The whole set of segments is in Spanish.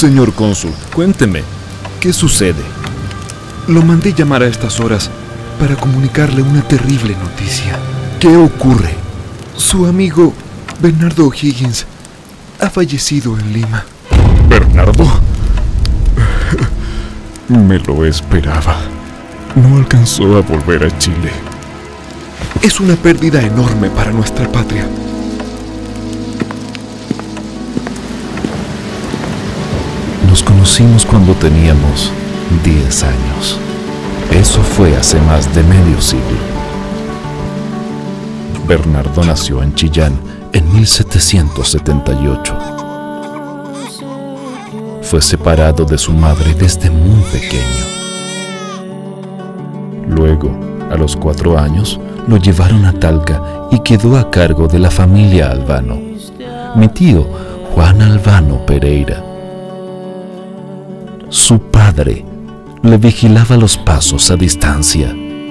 Señor cónsul, cuénteme, ¿qué sucede? Lo mandé llamar a estas horas para comunicarle una terrible noticia. ¿Qué ocurre? Su amigo Bernardo O'Higgins ha fallecido en Lima. ¿Bernardo? Me lo esperaba. No alcanzó a volver a Chile. Es una pérdida enorme para nuestra patria. Nos conocimos cuando teníamos 10 años. Eso fue hace más de medio siglo. Bernardo nació en Chillán en 1778. Fue separado de su madre desde muy pequeño. Luego, a los 4 años, lo llevaron a Talca y quedó a cargo de la familia Albano. Mi tío, Juan Albano Pereira. Su padre le vigilaba los pasos a distancia.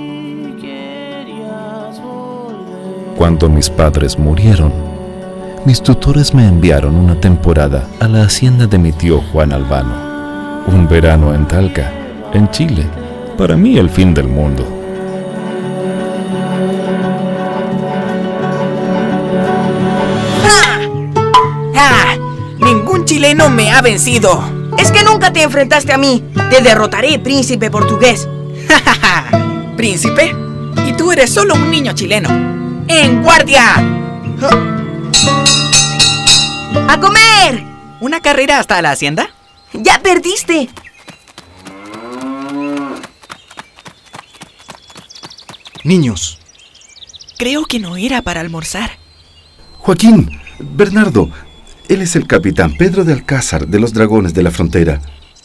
Cuando mis padres murieron, mis tutores me enviaron una temporada a la hacienda de mi tío Juan Albano. Un verano en Talca, en Chile, para mí el fin del mundo. Ningún chileno me ha vencido. Es que nunca te enfrentaste a mí. Te derrotaré, príncipe portugués. ¿Príncipe? Y tú eres solo un niño chileno. ¡En guardia! ¡A comer! ¿Una carrera hasta la hacienda? ¡Ya perdiste! Niños. Creo que no era para almorzar. Joaquín, Bernardo, él es el capitán Pedro de Alcázar de los Dragones de la Frontera.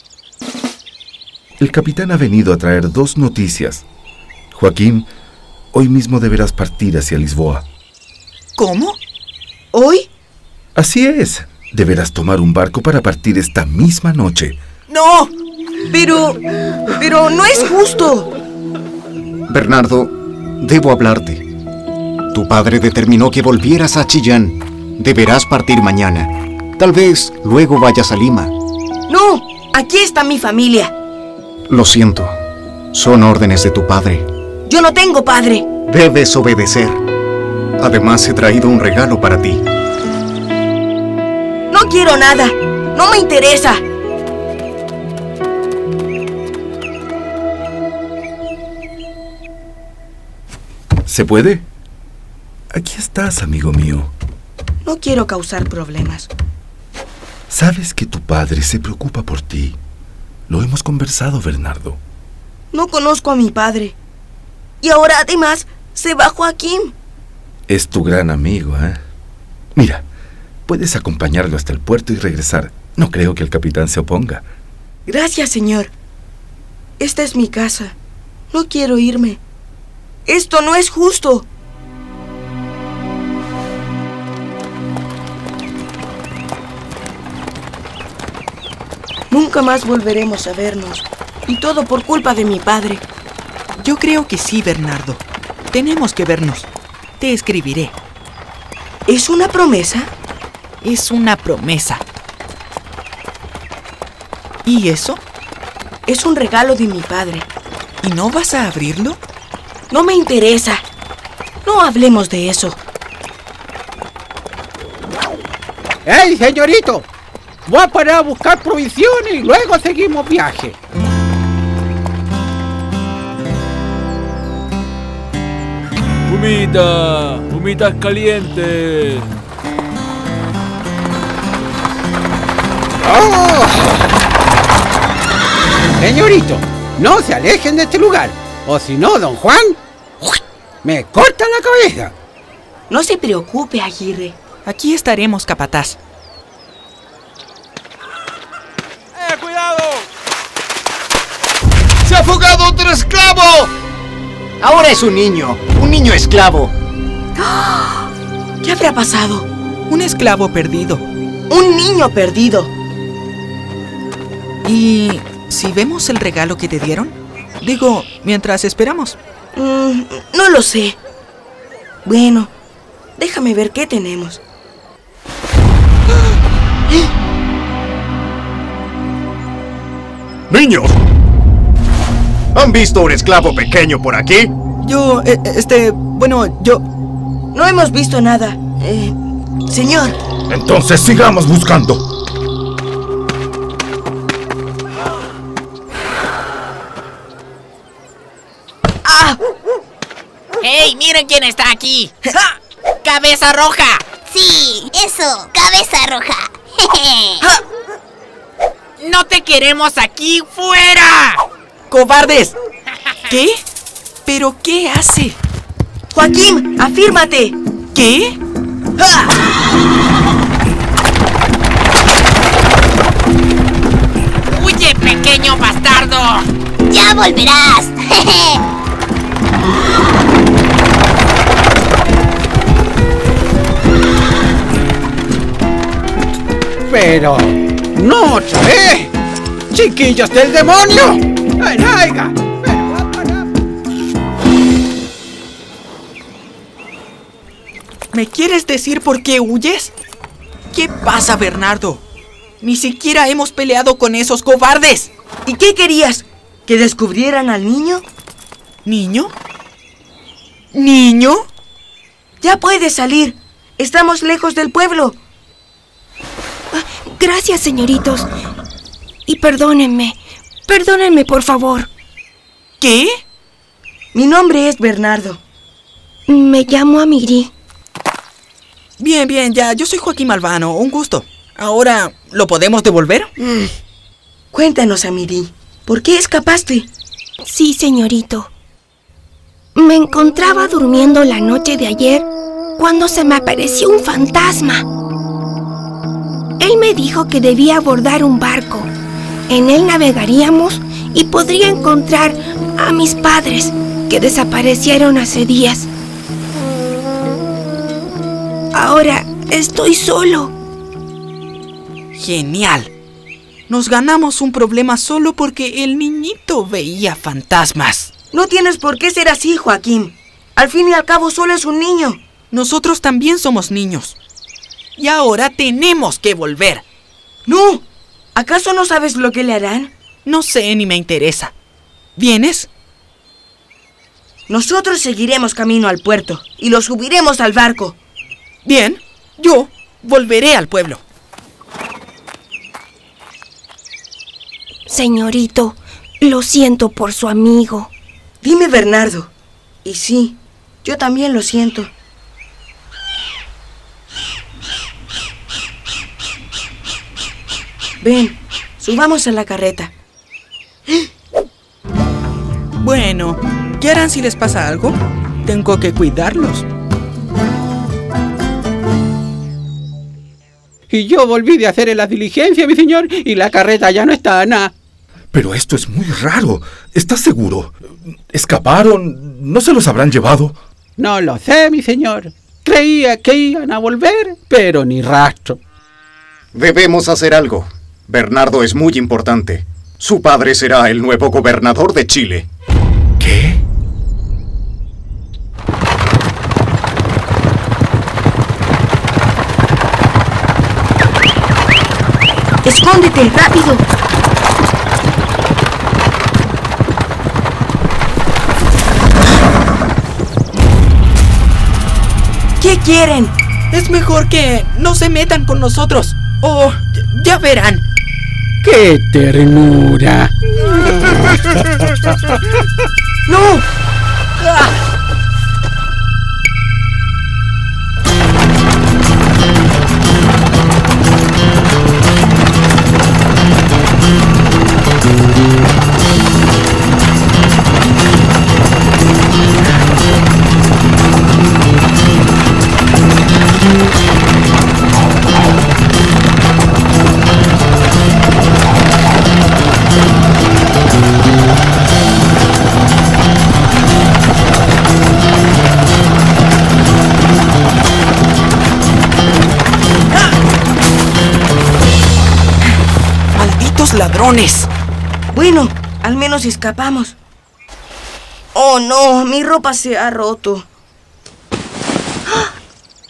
El capitán ha venido a traer 2 noticias. Joaquín, hoy mismo deberás partir hacia Lisboa. ¿Cómo? ¿Hoy? Así es. Deberás tomar un barco para partir esta misma noche. ¡No! Pero no es justo. Bernardo, debo hablarte. Tu padre determinó que volvieras a Chillán. Deberás partir mañana. Tal vez luego vayas a Lima. No, aquí está mi familia. Lo siento. Son órdenes de tu padre. Yo no tengo padre. Debes obedecer. Además, he traído un regalo para ti. No quiero nada. No me interesa. ¿Se puede? Aquí estás, amigo mío. No quiero causar problemas. Sabes que tu padre se preocupa por ti. Lo hemos conversado, Bernardo. No conozco a mi padre. Y ahora, además, se va Joaquín. Es tu gran amigo, ¿eh? Mira, puedes acompañarlo hasta el puerto y regresar. No creo que el capitán se oponga. Gracias, señor. Esta es mi casa. No quiero irme. Esto no es justo. Nunca más volveremos a vernos. Y todo por culpa de mi padre. Yo creo que sí, Bernardo. Tenemos que vernos. Te escribiré. ¿Es una promesa? Es una promesa. ¿Y eso? Es un regalo de mi padre. ¿Y no vas a abrirlo? No me interesa. No hablemos de eso. ¡Ey, señorito! Voy a parar a buscar provisiones y luego seguimos viaje. Humitas calientes. ¡Oh! Señorito, no se alejen de este lugar, o si no, don Juan me corta la cabeza. No se preocupe, Aguirre. Aquí estaremos, capataz. ¡Cuidado! ¡Se ha fugado otro esclavo! Ahora es un niño esclavo. ¿Qué habrá pasado? Un esclavo perdido. Un niño perdido. ¿Y si vemos el regalo que te dieron? Digo, mientras esperamos. No lo sé. Bueno, déjame ver qué tenemos. ¡Niños! ¿Han visto un esclavo pequeño por aquí? Yo, bueno, yo... No hemos visto nada. Señor. Entonces sigamos buscando. ¡Ah! ¡Hey! ¡Miren quién está aquí! ¡Ja! ¡Cabeza roja! Sí, eso, cabeza roja. ¡Ja! ¡No te queremos aquí! ¡Fuera! ¡Cobardes! ¿Qué? ¿Pero qué hace? Joaquín, afírmate. ¿Qué? ¡Ah! ¡Huye, pequeño bastardo! ¡Ya volverás! Pero... ¡no otra vez! ¡Chiquillos del demonio! ¡Ven, aiga! ¿Me quieres decir por qué huyes? ¿Qué pasa, Bernardo? Ni siquiera hemos peleado con esos cobardes. ¿Y qué querías? ¿Que descubrieran al niño? ¿Niño? ¿Niño? Ya puedes salir. Estamos lejos del pueblo. Gracias, señoritos. Y perdónenme. Perdónenme, por favor. ¿Qué? Mi nombre es Bernardo. Me llamo Amiri. Bien, ya. Yo soy Joaquín Albano. Un gusto. Ahora, ¿lo podemos devolver? Cuéntanos, Amiri. ¿Por qué escapaste? Sí, señorito. Me encontraba durmiendo la noche de ayer cuando se me apareció un fantasma. Él me dijo que debía abordar un barco. En él navegaríamos y podría encontrar a mis padres, que desaparecieron hace días. Ahora estoy solo. Genial. Nos ganamos un problema solo porque el niñito veía fantasmas. No tienes por qué ser así, Joaquín. Al fin y al cabo solo es un niño. Nosotros también somos niños. Y ahora tenemos que volver. ¡No! ¿Acaso no sabes lo que le harán? No sé ni me interesa. ¿Vienes? Nosotros seguiremos camino al puerto y lo subiremos al barco. Bien, yo volveré al pueblo. Señorito, lo siento por su amigo. Dime, Bernardo. Y sí, yo también lo siento. Ven, subamos a la carreta. Bueno, ¿qué harán si les pasa algo? Tengo que cuidarlos. Y yo volví de hacer la diligencia, mi señor, y la carreta ya no está, nada. Pero esto es muy raro. ¿Estás seguro? ¿Escaparon? ¿No se los habrán llevado? No lo sé, mi señor. Creía que iban a volver, pero ni rastro. Debemos hacer algo. Bernardo es muy importante. Su padre será el nuevo gobernador de Chile. ¿Qué? ¡Escóndete, rápido! ¿Qué quieren? Es mejor que no se metan con nosotros. Oh, ya verán. ¡Qué ternura! ¡No! ¡Ah! ¡Ladrones! Bueno, al menos escapamos. Oh, no, mi ropa se ha roto.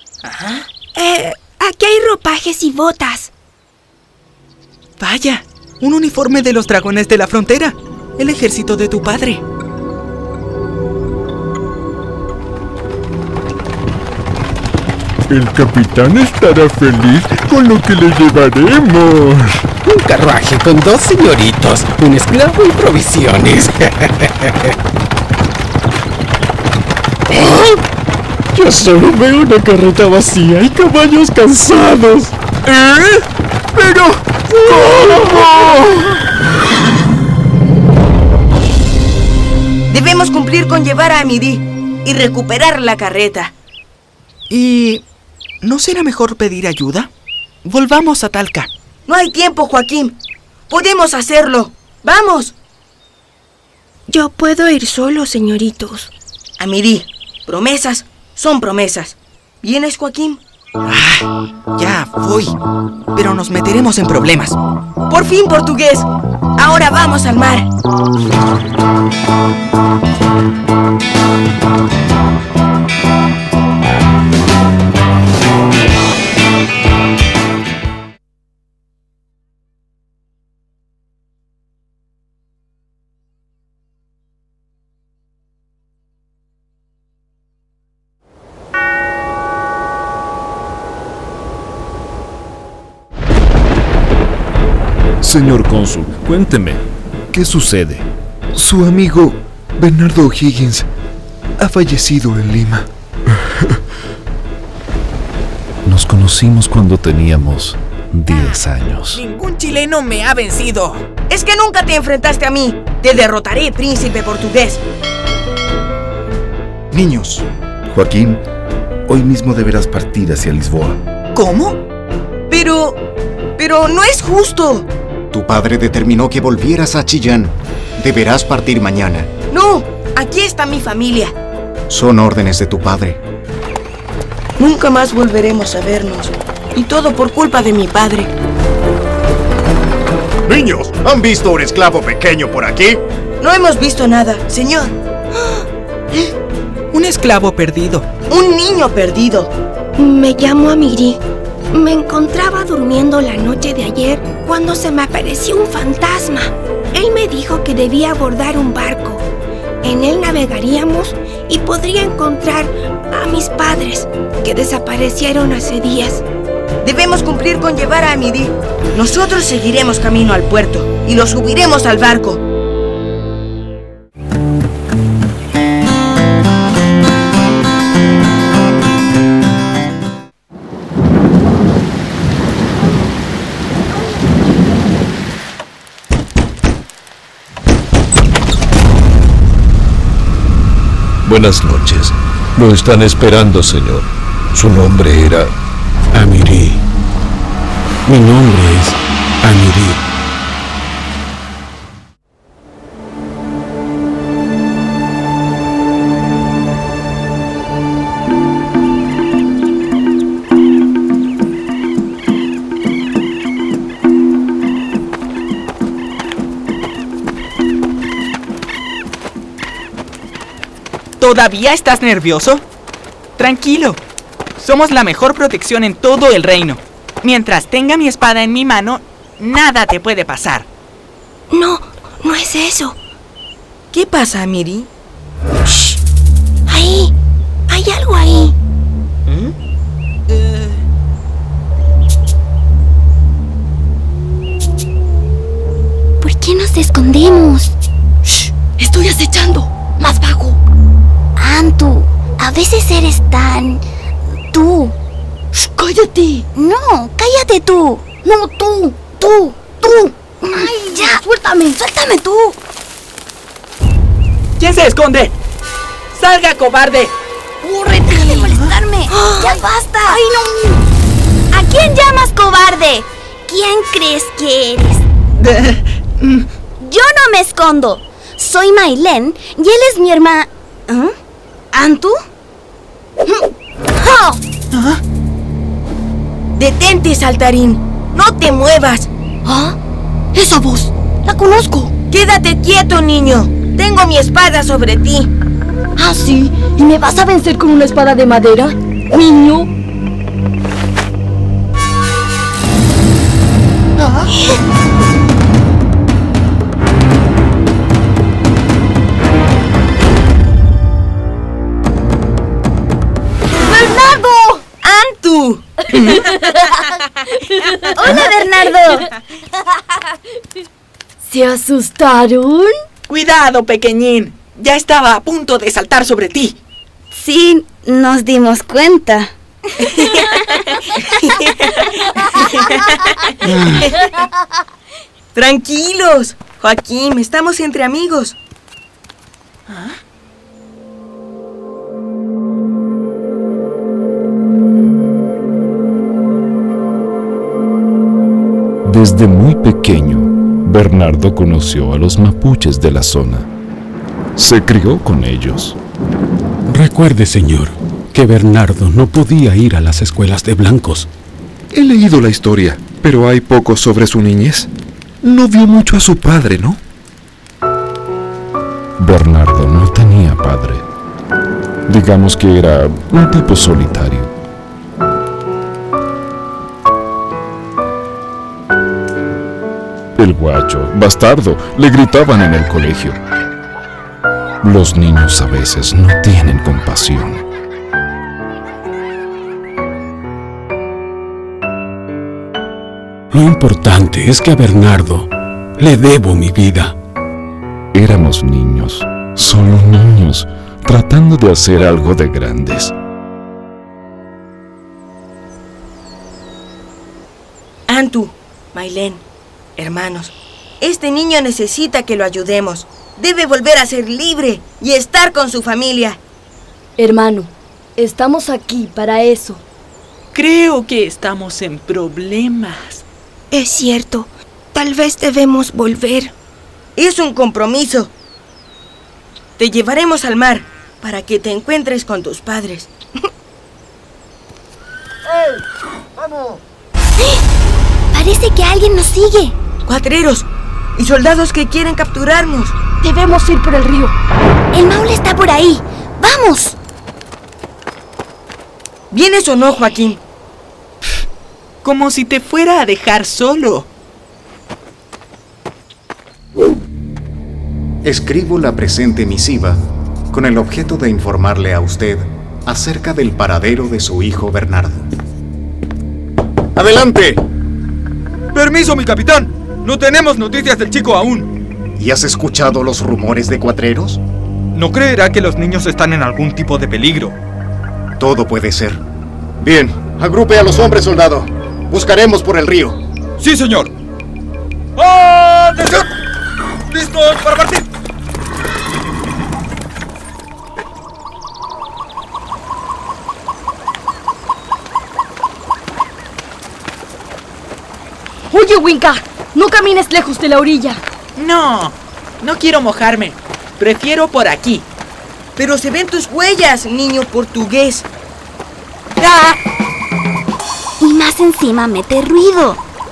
Aquí hay ropajes y botas. Vaya, Un uniforme de los dragones de la frontera. El ejército de tu padre. El capitán estará feliz con lo que le llevaremos. Un carruaje con 2 señoritos, un esclavo y provisiones. Yo solo veo una carreta vacía y caballos cansados. ¡Pero! ¿Cómo? Debemos cumplir con llevar a Amiri y recuperar la carreta. ¿Y no será mejor pedir ayuda? Volvamos a Talca. No hay tiempo, Joaquín. Podemos hacerlo. ¡Vamos! Yo puedo ir solo, señoritos. Amiri, promesas son promesas. ¿Vienes, Joaquín? Ya voy. Pero nos meteremos en problemas. ¡Por fin, portugués! Ahora vamos al mar. Señor cónsul, cuénteme, ¿qué sucede? Su amigo Bernardo O'Higgins ha fallecido en Lima. Nos conocimos cuando teníamos 10 años. Ningún chileno me ha vencido. Es que nunca te enfrentaste a mí. Te derrotaré, príncipe portugués. Niños. Joaquín, hoy mismo deberás partir hacia Lisboa. ¿Cómo? Pero no es justo. Tu padre determinó que volvieras a Chillán. Deberás partir mañana. No, aquí está mi familia. Son órdenes de tu padre. Nunca más volveremos a vernos. Y todo por culpa de mi padre. Niños, ¿han visto un esclavo pequeño por aquí? No hemos visto nada, señor. Un esclavo perdido. Un niño perdido. Me llamo Amiri. Me encontraba durmiendo la noche de ayer cuando se me apareció un fantasma. Él me dijo que debía abordar un barco. En él navegaríamos y podría encontrar a mis padres, que desaparecieron hace días. Debemos cumplir con llevar a Amiri. Nosotros seguiremos camino al puerto y lo subiremos al barco. Buenas noches. Lo están esperando, señor. Su nombre era... Amiri. Mi nombre es Amiri. ¿Todavía estás nervioso? Tranquilo. Somos la mejor protección en todo el reino. Mientras tenga mi espada en mi mano, nada te puede pasar. No, no es eso. ¿Qué pasa, Amiri? Shh. Ahí. Hay algo ahí. ¿Por qué nos escondemos? Shh. Estoy acechando. Más bajo. Antu, a veces eres tan... tú. Shh, ¡cállate! No, cállate tú. No, tú. Ay, ya. Suéltame tú. ¿Quién se esconde? ¡Salga, cobarde! ¡Corre, deja de molestarme! ¡Ya basta! ¡Ay, no! ¿A quién llamas cobarde? ¿Quién crees que eres? Yo no me escondo. Soy Mailén y él es mi hermano. ¿Antu? ¿Ah? Detente, saltarín. No te muevas. ¿Ah? Esa voz. La conozco. Quédate quieto, niño. Tengo mi espada sobre ti. ¿Ah, sí? ¿Y me vas a vencer con una espada de madera, niño? Antu. ¡Hola, Bernardo! ¿Se asustaron? Cuidado, pequeñín. Ya estaba a punto de saltar sobre ti. Sí, nos dimos cuenta. Tranquilos, Joaquín, estamos entre amigos. Desde muy pequeño, Bernardo conoció a los mapuches de la zona. Se crió con ellos. Recuerde, señor, que Bernardo no podía ir a las escuelas de blancos. He leído la historia, pero hay poco sobre su niñez. No vio mucho a su padre, ¿no? Bernardo no tenía padre. Digamos que era un tipo solitario. El guacho, bastardo, le gritaban en el colegio. Los niños a veces no tienen compasión. Lo importante es que a Bernardo le debo mi vida. Éramos niños, solo niños, tratando de hacer algo de grandes. Antu, Mailén, hermanos, este niño necesita que lo ayudemos. Debe volver a ser libre y estar con su familia. Hermano, estamos aquí para eso. Creo que estamos en problemas. Es cierto, tal vez debemos volver. Es un compromiso. Te llevaremos al mar para que te encuentres con tus padres. ¡Ey! ¡Vamos! Parece que alguien nos sigue. Cuatreros y soldados que quieren capturarnos. Debemos ir por el río. El Maule está por ahí. ¡Vamos! ¿Vienes o no, Joaquín? Como si te fuera a dejar solo. Escribo la presente misiva con el objeto de informarle a usted acerca del paradero de su hijo Bernardo. ¡Adelante! Permiso, mi capitán. No tenemos noticias del chico aún. ¿Y has escuchado los rumores de Cuatreros? ¿No creerá que los niños están en algún tipo de peligro? Todo puede ser. Bien, agrupe a los hombres, soldado. Buscaremos por el río. Sí, señor. ¡Atención! ¡Listos para partir! Oye, Winca, no camines lejos de la orilla. No quiero mojarme. Prefiero por aquí. Pero se ven tus huellas, niño portugués. ¡Ah! Y más encima mete ruido.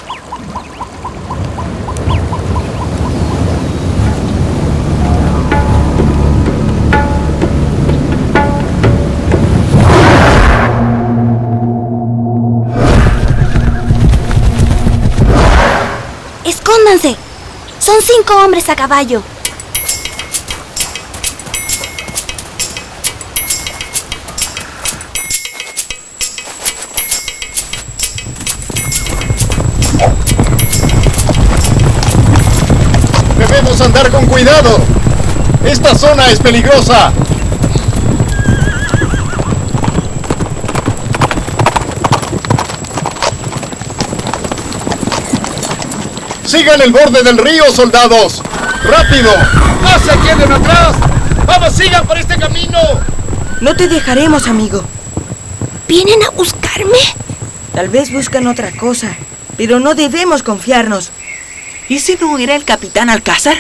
¡Escóndanse! Son 5 hombres a caballo. Debemos andar con cuidado. Esta zona es peligrosa. ¡Sigan el borde del río, soldados! ¡Rápido! ¡No se queden atrás! ¡Vamos, sigan por este camino! No te dejaremos, amigo. ¿Vienen a buscarme? Tal vez buscan otra cosa, pero no debemos confiarnos. ¿Ese no era el capitán Alcázar?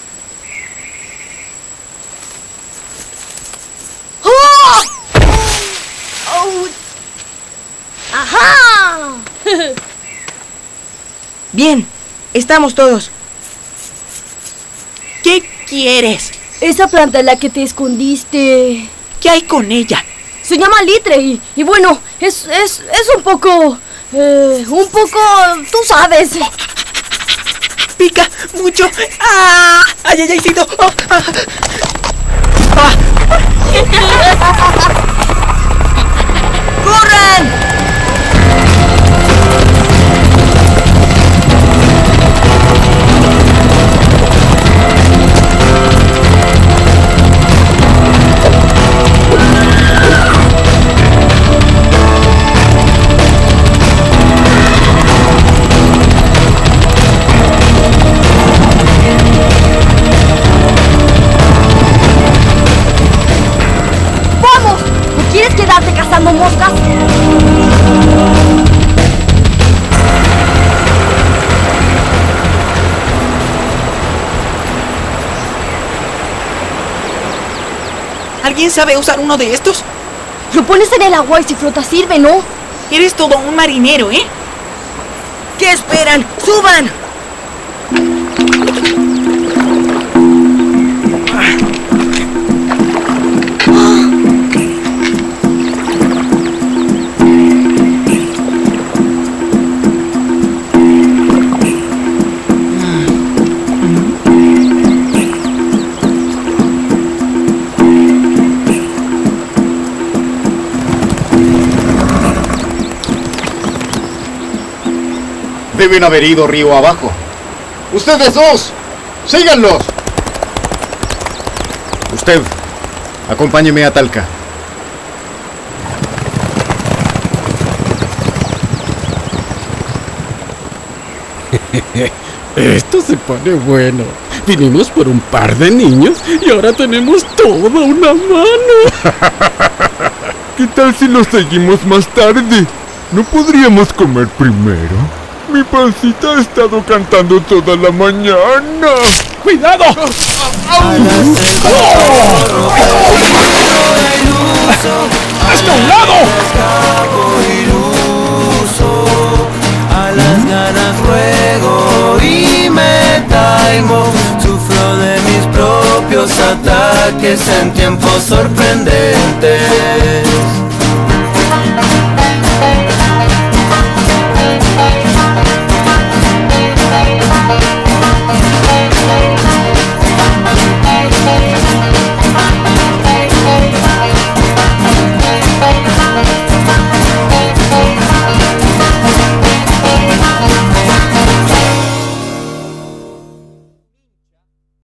¡Oh! ¡Oh! ¡Ajá! Bien, estamos todos. ¿Qué quieres? Esa planta en la que te escondiste. ¿Qué hay con ella? Se llama litre y bueno, es un poco... tú sabes. Pica mucho. ¡Ah! ¡Ay, ay, ay! ¡Cito! ¡Oh! ¡Ah! ¡Ah! ¡Corran! ¿Alguien sabe usar uno de estos? Lo pones en el agua y si flota sirve, ¿no? Eres todo un marinero, ¿eh? ¿Qué esperan? ¡Suban! Deben haber ido río abajo. ¡Ustedes dos! ¡Síganlos! Usted, acompáñeme a Talca. Esto se pone bueno. Vinimos por un par de niños y ahora tenemos toda una mano. ¿Qué tal si lo seguimos más tarde? ¿No podríamos comer primero? Mi pancita ha estado cantando toda la mañana. ¡Cuidado! ¡Hasta un lado! A las ganas juego y me taimo. Sufro de mis propios ataques en tiempos sorprendentes.